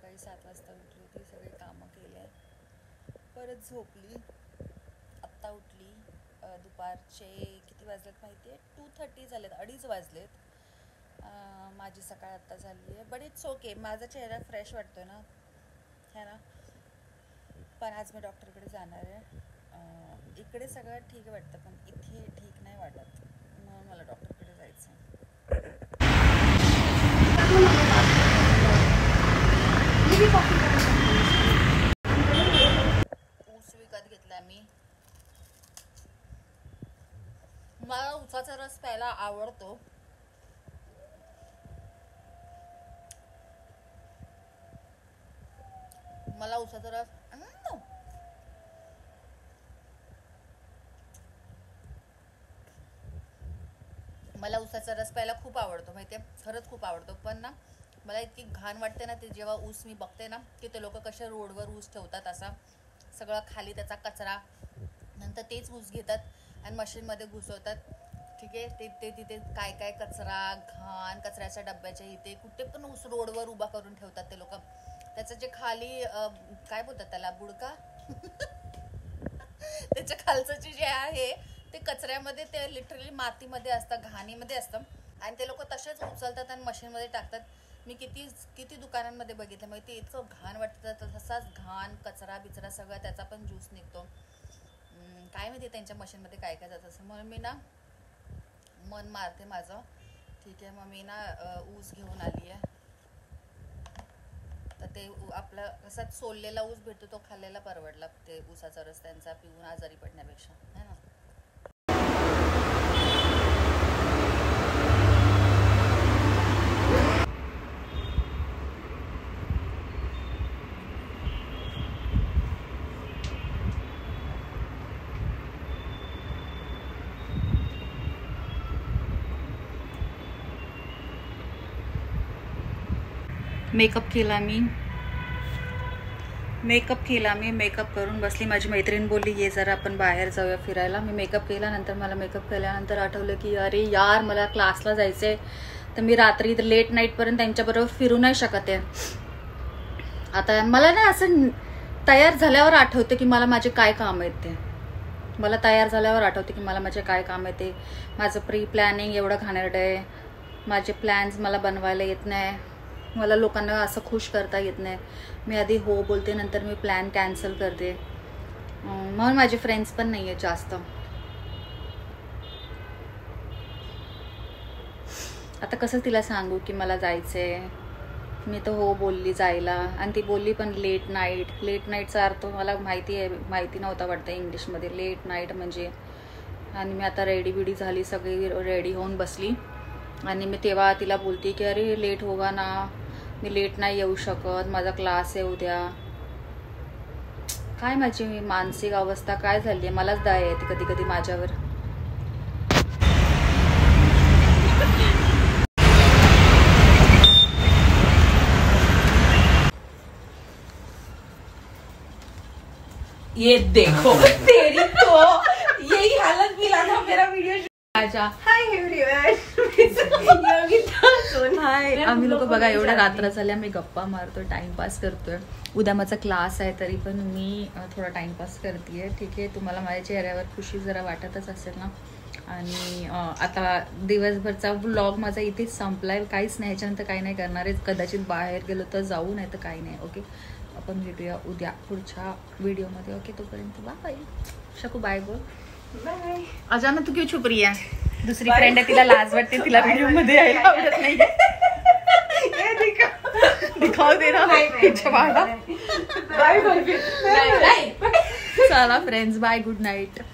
सकाळी 7 वाजता उठली होती, सगळे कामं केले, परत झोपली, आत्ता उठली. दुपारचे किती वाजलेत माहिती आहे? 2:30 झालेत, 2:30 वाजलेत. माझी सकाळ आत्ता झाली आहे. बट इट्स ओके, माझा चेहरा फ्रेश वाटतो ना, है ना. पण आज मी डॉक्टरकडे जाणार आहे. इकडे सगळं ठीक वाटतं, पण इथे ठीक नाही वाटत, म्हणून मला डॉक्टरकडे जायचं आहे. ऊस विकत घेतला मी. मला ऊसाचा रस प्यायला आवडतो. मला ऊसाचा रस मला ऊसाचा रस प्यायला खूप आवडतो, माहिती आहे, खरंच खूप आवडतो. पण ना मला इतकी घाण वाटते ना ते जेव्हा ऊस मी बघते ना की ते लोक कसे रोडवर ऊस ठेवतात, असा सगळा खाली त्याचा कचरा, नंतर तेच ऊस घेतात आणि मशीनमध्ये घुसवतात. ठीक आहे, ते तिथे काय काय कचरा, घाण, कचऱ्याच्या डब्याच्या इथे कुठे पण ऊस रोडवर उभा करून ठेवतात ते लोक. त्याचं जे खाली काय बोलतात त्याला, बुडका त्याच्या खालचं जे आहे ते कचऱ्यामध्ये, ते लिटरली मातीमध्ये असतं, घाणीमध्ये असतं, आणि ते लोक तसेच उचलतात आणि मशीनमध्ये टाकतात. मी किती दुकानांमध्ये बघितलं माहिती, इतकं घाण वाटतं. तसाच घाण कचरा बिचरा सगळं, त्याचा पण ज्यूस निघतो. काय माहिती त्यांच्या मशीनमध्ये काय काय जातं असं. म्हणून मी ना मन मारते माझं. ठीक आहे, मग मी ना ऊस घेऊन आली आहे. तर ते आपलं असा सोललेला ऊस भेटतो, तो खाल्लेला परवडला, ते ऊसाचा रस त्यांचा पिऊन आजारी पडण्यापेक्षा, है ना. मेकअप केला मी मेकअप करून बसली. माझी मैत्रीण बोलली ये जरा आपण बाहेर जाऊया फिरायला. मी मेकअप केला. नंतर मला मेकअप केल्यानंतर आठवलं की अरे यार मला क्लासला जायचं आहे, तर मी रात्री लेट नाईटपर्यंत त्यांच्याबरोबर फिरू नाही शकत आहे. आता मला ना असं तयार झाल्यावर आठवते की मला माझे काय काम आहेत ते. मला तयार झाल्यावर आठवते की मला माझे काय काम आहे ते. माझं प्री प्लॅनिंग एवढं घाणेरडं आहे. माझे प्लॅन्स मला बनवायला येत नाही. मला लोकांना असं खुश करता येत नाही. मी आधी हो बोलते, नंतर मी प्लॅन कॅन्सल करते. म्हणून माझे फ्रेंड्स पण नाही आहेत जास्त. आता कसं तिला सांगू की मला जायचं आहे. मी तर हो बोलली जायला, आणि ती बोलली पण लेट नाईटचा अर्थ मला माहिती नव्हता वाटतं इंग्लिशमध्ये. लेट नाईट म्हणजे. आणि मी आता रेडी झाली, सगळी रेडी होऊन बसली, आणि मी तेव्हा तिला बोलते की अरे लेट होगा ना, मी लेट नाही येऊ शकत, माझा क्लास आहे उद्या. काय माझी मानसिक अवस्था काय झाली आहे, मलाच दया येते कधी कधी माझ्यावर. ये देखो तेरी तो यही हालत भी लगा मेरा वीडियो. हाय आम्ही लोक बघा एवढ्या रात्र झाल्या, मी गप्पा मारतोय, टाइमपास करतोय. उद्या माझा क्लास आहे, तरी पण मी थोडा टाइमपास करतेय. ठीक आहे, तुम्हाला माझ्या चेहऱ्यावर खुशी जरा वाटतच असेल ना. आणि आता दिवसभरचा व्लॉग माझा इथेच संपलाय. काहीच नाही, ह्याच्यानंतर काही नाही करणार आहे. कदाचित बाहेर गेलो तर जाऊ, नाही तर काही नाही. ओके, आपण भेटूया उद्या पुढच्या व्हिडिओमध्ये. ओके, तोपर्यंत बाय. शकू बाय बोल. बाय. अचानक तू क्यों छुप रही है? दूसरी फ्रेंड आहे, तिला लाज वाटते, तिला व्हिडिओ मध्ये यायला आवडत नाही. दिखाव दे रहा है. चला फ्रेंड्स, बाय, गुड नाईट.